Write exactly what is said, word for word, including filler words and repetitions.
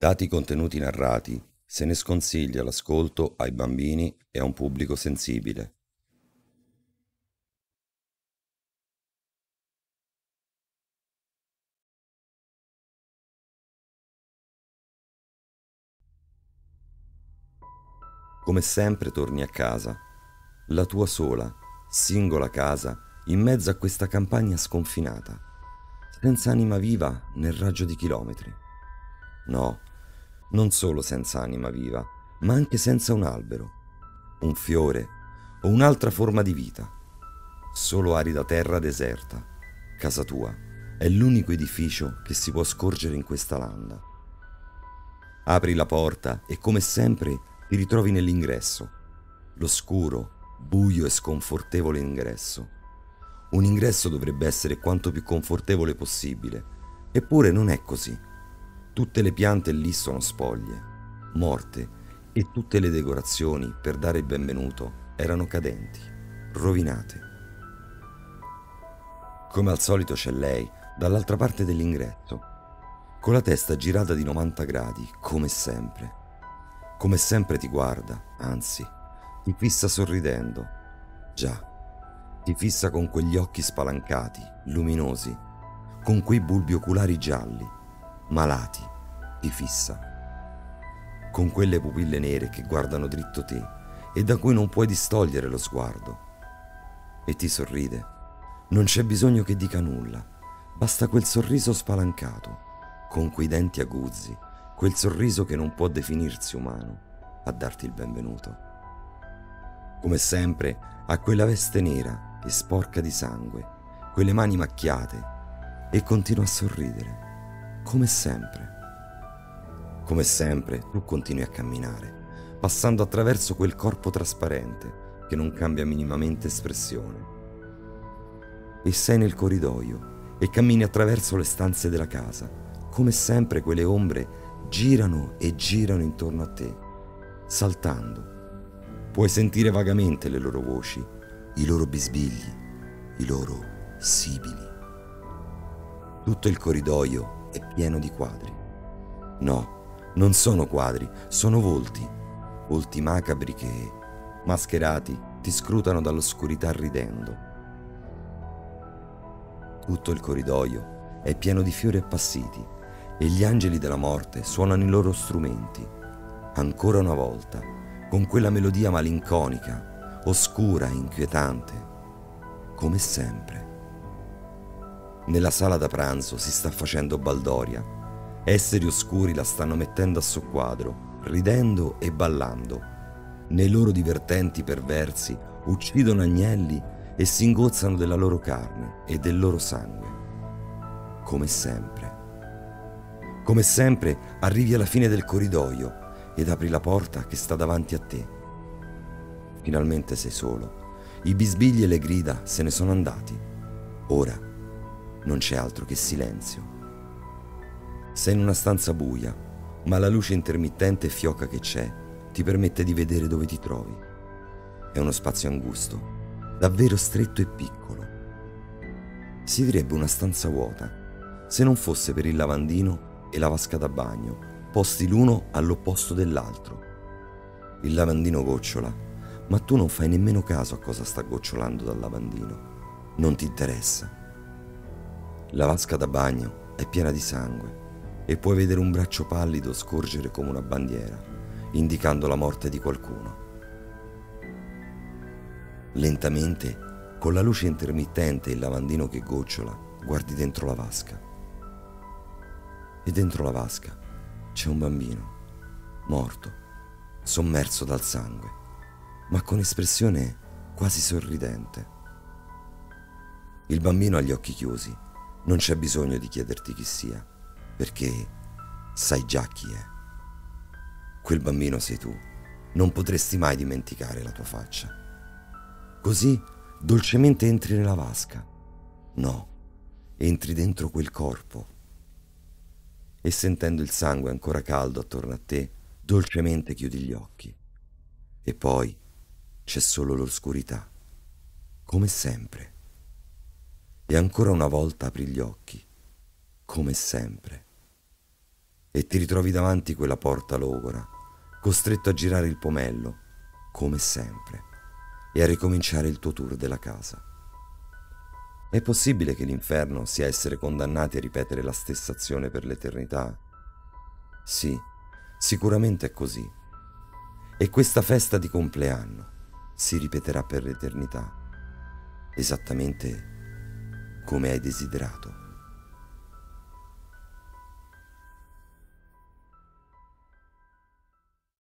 Dati i contenuti narrati, se ne sconsiglia l'ascolto ai bambini e a un pubblico sensibile. Come sempre torni a casa, la tua sola, singola casa in mezzo a questa campagna sconfinata, senza anima viva nel raggio di chilometri. No, non solo senza anima viva, ma anche senza un albero, un fiore o un'altra forma di vita. Solo arida terra deserta, casa tua, è l'unico edificio che si può scorgere in questa landa. Apri la porta e come sempre ti ritrovi nell'ingresso, l'oscuro, buio e sconfortevole ingresso. Un ingresso dovrebbe essere quanto più confortevole possibile, eppure non è così. Tutte le piante lì sono spoglie, morte, e tutte le decorazioni per dare il benvenuto erano cadenti, rovinate. Come al solito c'è lei, dall'altra parte dell'ingresso, con la testa girata di novanta gradi, come sempre. Come sempre ti guarda, anzi, ti fissa sorridendo. Già, ti fissa con quegli occhi spalancati, luminosi, con quei bulbi oculari gialli, malati, ti fissa. Con quelle pupille nere che guardano dritto te e da cui non puoi distogliere lo sguardo. E ti sorride. Non c'è bisogno che dica nulla, basta quel sorriso spalancato, con quei denti aguzzi, quel sorriso che non può definirsi umano, a darti il benvenuto. Come sempre, ha quella veste nera e sporca di sangue, quelle mani macchiate, e continua a sorridere, come sempre. Come sempre, tu continui a camminare, passando attraverso quel corpo trasparente che non cambia minimamente espressione. E sei nel corridoio e cammini attraverso le stanze della casa. Come sempre quelle ombre girano e girano intorno a te, saltando. Puoi sentire vagamente le loro voci, i loro bisbigli, i loro sibili. Tutto il corridoio è pieno di quadri. No, non sono quadri, sono volti, volti macabri che, mascherati, ti scrutano dall'oscurità ridendo. Tutto il corridoio è pieno di fiori appassiti e gli angeli della morte suonano i loro strumenti, ancora una volta, con quella melodia malinconica, oscura e inquietante, come sempre. Nella sala da pranzo si sta facendo baldoria. Esseri oscuri la stanno mettendo a soqquadro, ridendo e ballando. Nei loro divertenti perversi uccidono agnelli e si ingozzano della loro carne e del loro sangue. Come sempre. Come sempre arrivi alla fine del corridoio ed apri la porta che sta davanti a te. Finalmente sei solo. I bisbigli e le grida se ne sono andati. Ora non c'è altro che silenzio. Sei in una stanza buia, ma la luce intermittente e fioca che c'è ti permette di vedere dove ti trovi. È uno spazio angusto, davvero stretto e piccolo. Si direbbe una stanza vuota, se non fosse per il lavandino e la vasca da bagno, posti l'uno all'opposto dell'altro. Il lavandino gocciola, ma tu non fai nemmeno caso a cosa sta gocciolando dal lavandino. Non ti interessa. La vasca da bagno è piena di sangue e puoi vedere un braccio pallido scorgere come una bandiera, indicando la morte di qualcuno. Lentamente, con la luce intermittente e il lavandino che gocciola, guardi dentro la vasca. E dentro la vasca c'è un bambino, morto, sommerso dal sangue, ma con espressione quasi sorridente. Il bambino ha gli occhi chiusi, non c'è bisogno di chiederti chi sia, perché sai già chi è. Quel bambino sei tu, non potresti mai dimenticare la tua faccia. Così dolcemente entri nella vasca. No, entri dentro quel corpo. E sentendo il sangue ancora caldo attorno a te, dolcemente chiudi gli occhi. E poi c'è solo l'oscurità, come sempre. E ancora una volta apri gli occhi, come sempre. e ti ritrovi davanti quella porta logora, costretto a girare il pomello, come sempre, e a ricominciare il tuo tour della casa. È possibile che l'inferno sia essere condannati a ripetere la stessa azione per l'eternità? Sì, sicuramente è così. E questa festa di compleanno si ripeterà per l'eternità, esattamente come hai desiderato.